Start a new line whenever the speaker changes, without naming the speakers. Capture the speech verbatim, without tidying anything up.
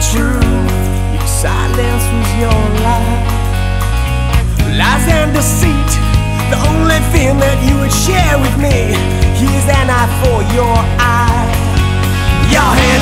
truth. Your silence was your lie. Lies and deceit, the only thing that you would share with me. Here's an eye for your eye. Your hand